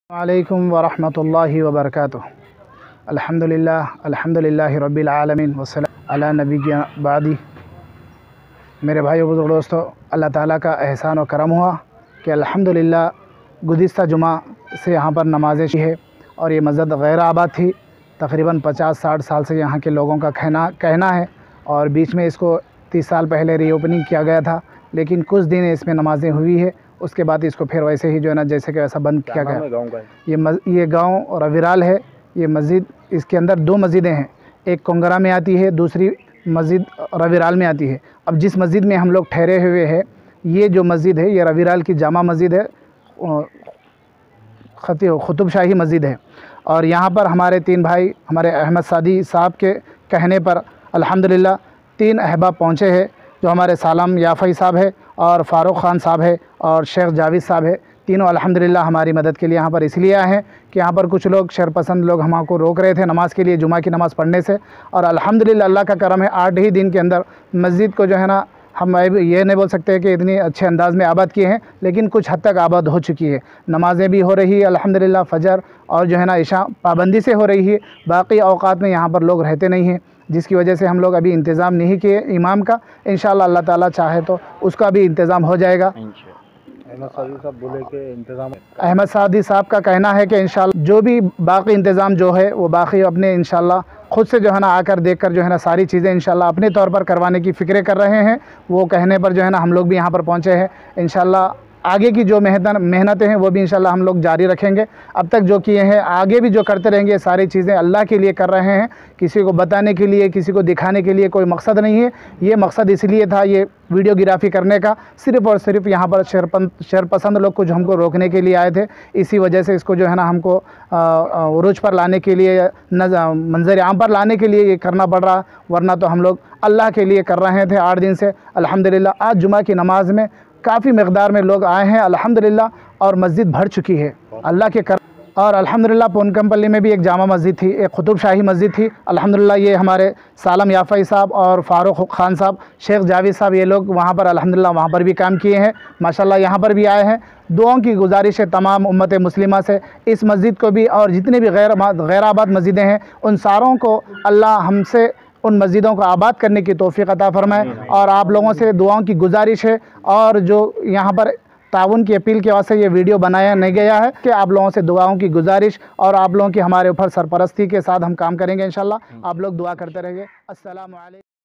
वालेकुम वरहमतुल्लाहि वबरकातुह। अल्हम्दुलिल्लाहि रब्बिल आलमीन वस्सलातु अला नबिय्यिना बादी। मेरे भाइयों बुजुर्ग दोस्तों, अल्लाह ताला का एहसान और करम हुआ कि अल्हम्दुलिल्लाह गुज़िश्ता जुमा से यहाँ पर नमाज़ें की है और ये मस्जिद गैर आबाद थी। तकरीबन 50-60 साल से यहाँ के लोगों का कहना है और बीच में इसको 30 साल पहले रीओपनिंग किया गया था, लेकिन कुछ दिन इसमें नमाज़ें हुई है, उसके बाद इसको फिर वैसे ही जो है ना जैसे कि वैसा बंद किया गया। ये गांव रविराल है। ये मस्जिद, इसके अंदर 2 मस्जिदें हैं, एक कोंगरा में आती है, दूसरी मस्जिद रविराल में आती है। अब जिस मस्जिद में हम लोग ठहरे हुए हैं, ये जो मस्जिद है ये रविराल की जामा मस्जिद है, खुतुब शाही मस्जिद है। और यहाँ पर हमारे 3 भाई, हमारे अहमद सादी साहब के कहने पर अल्हम्दुलिल्लाह 3 अहबाब पहुँचे हैं, जो हमारे सालम याफ़ई साहब है और फ़ारूक ख़ान साहब है और शेख जावेद साहब है। तीनों अल्हम्दुलिल्लाह हमारी मदद के लिए यहाँ पर इसलिए आए हैं कि यहाँ पर कुछ लोग शरपसंद लोग हमको रोक रहे थे नमाज़ के लिए, जुमा की नमाज़ पढ़ने से। और अल्हम्दुलिल्लाह अल्लाह का करम है, 8 ही दिन के अंदर मस्जिद को जो है ना, हम ये नहीं बोल सकते कि इतनी अच्छे अंदाज़ में आबाद किए हैं, लेकिन कुछ हद तक आबाद हो चुकी है। नमाज़ें भी हो रही है अल्हम्दुलिल्लाह, फ़जर और जो है ना इशा पाबंदी से हो रही है। बाकी औक़ात में यहाँ पर लोग रहते नहीं हैं, जिसकी वजह से हम लोग अभी इंतज़ाम नहीं किए इमाम का। इंशाअल्लाह अल्लाह ताला चाहे तो उसका भी इंतज़ाम हो जाएगा। अहमद सादी साहब बोले कि इंतज़ाम, अहमद सादी साहब का कहना है कि इंशाअल्लाह जो भी बाकी इंतज़ाम जो है वो बाकी अपने इंशाअल्लाह ख़ुद से जो है ना आकर देखकर जो है ना सारी चीज़ें इंशाअल्लाह अपने तौर पर करवाने की फ़िक्रें कर रहे हैं। वो कहने पर जो है ना हम लोग भी यहाँ पर पहुँचे हैं। इंशाअल्लाह आगे की जो मेहनतें हैं वो भी इंशाअल्लाह हम लोग जारी रखेंगे। अब तक जो किए हैं आगे भी जो करते रहेंगे, सारी चीज़ें अल्लाह के लिए कर रहे हैं, किसी को बताने के लिए, किसी को दिखाने के लिए कोई मकसद नहीं है। ये मकसद इसलिए था ये वीडियोग्राफी करने का, सिर्फ़ और सिर्फ यहाँ पर शरपसंद लोग कुछ हमको रोकने के लिए आए थे। इसी वजह से इसको जो है ना हमको उरूज पर लाने के लिए, मंजर आम पर लाने के लिए ये करना पड़ रहा, वरना तो हम लोग अल्लाह के लिए कर रहे थे 8 दिन से। अल्हम्दुलिल्लाह आज जुमा की नमाज़ में काफ़ी मकदार में लोग आए हैं अल्हम्दुलिल्लाह, और मस्जिद भर चुकी है अल्लाह के कर। और अल्हम्दुलिल्लाह पोनकमपल्ली में भी एक जामा मस्जिद थी, एक खुतुब शाही मस्जिद थी। अल्हम्दुलिल्लाह ये हमारे सालम याफ़ई साहब और फ़ारूक ख़ान साहब, शेख जावेद साहब, ये लोग वहाँ पर अल्हम्दुलिल्लाह वहाँ पर भी काम किए हैं, माशाल्लाह यहाँ पर भी आए हैं। दुआओं की गुजारिश है तमाम उम्मत मुस्लिमा से, इस मस्जिद को भी और जितनी भी गैर आबाद मस्जिदें हैं उन सारों को अल्लाह हमसे उन मस्जिदों को आबाद करने की तौफ़ीक़ अता फ़रमाए। और आप लोगों से दुआओं की गुजारिश है, और जो यहाँ पर ताउन की अपील के वास्ते ये वीडियो बनाया नहीं गया है कि आप लोगों से दुआओं की गुजारिश, और आप लोगों की हमारे ऊपर सरपरस्ती के साथ हम काम करेंगे इंशाअल्लाह। आप लोग दुआ करते रहिए। अस्सलामु अलैकुम।